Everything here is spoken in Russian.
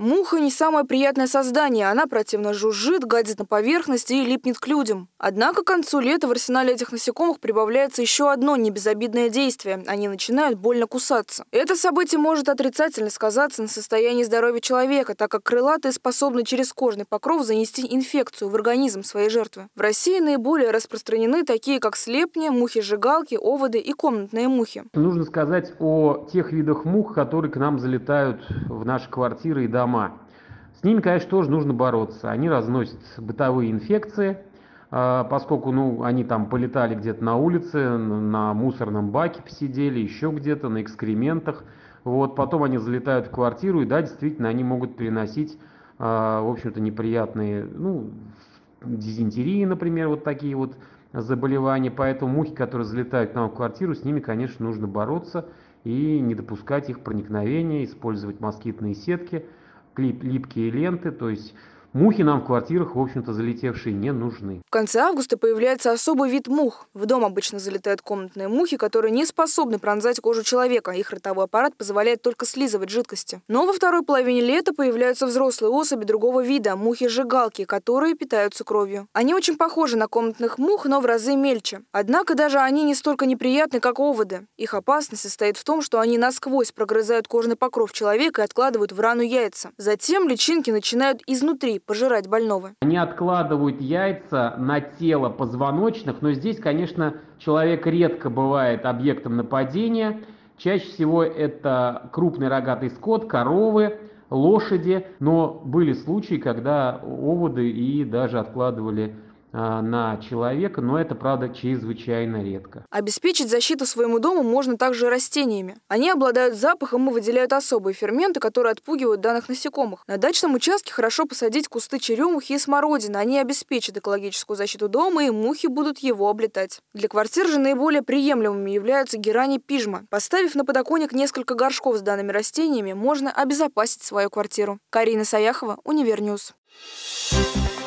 Муха не самое приятное создание. Она противно жужжит, гадит на поверхности и липнет к людям. Однако к концу лета в арсенале этих насекомых прибавляется еще одно небезобидное действие. Они начинают больно кусаться. Это событие может отрицательно сказаться на состоянии здоровья человека, так как крылатые способны через кожный покров занести инфекцию в организм своей жертвы. В России наиболее распространены такие, как слепни, мухи-жигалки, оводы и комнатные мухи. Нужно сказать о тех видах мух, которые к нам залетают в наши квартиры и дома. С ними, конечно, тоже нужно бороться. Они разносят бытовые инфекции, поскольку они там полетали где-то на улице, на мусорном баке посидели, еще где-то, на экскрементах. Потом они залетают в квартиру, и да, действительно, они могут переносить, в общем-то, неприятные, дизентерии, например, вот такие вот заболевания. Поэтому мухи, которые залетают к нам в квартиру, с ними, конечно, нужно бороться и не допускать их проникновения, использовать москитные сетки, липкие ленты, то есть мухи нам в квартирах, в общем-то, залетевшие, не нужны. В конце августа появляется особый вид мух. В дом обычно залетают комнатные мухи, которые не способны пронзать кожу человека. Их ротовой аппарат позволяет только слизывать жидкости. Но во второй половине лета появляются взрослые особи другого вида – мухи-жигалки, которые питаются кровью. Они очень похожи на комнатных мух, но в разы мельче. Однако даже они не столько неприятны, как оводы. Их опасность состоит в том, что они насквозь прогрызают кожный покров человека и откладывают в рану яйца. Затем личинки начинают изнутри пожирать больного. Они откладывают яйца на тело позвоночных, но здесь, конечно, человек редко бывает объектом нападения. Чаще всего это крупный рогатый скот, коровы, лошади, но были случаи, когда оводы и даже откладывали на человека, но это, правда, чрезвычайно редко. Обеспечить защиту своему дому можно также растениями. Они обладают запахом и выделяют особые ферменты, которые отпугивают данных насекомых. На дачном участке хорошо посадить кусты черемухи и смородины. Они обеспечат экологическую защиту дома, и мухи будут его облетать. Для квартир же наиболее приемлемыми являются герани пижма. Поставив на подоконник несколько горшков с данными растениями, можно обезопасить свою квартиру. Карина Саяхова, Универньюз.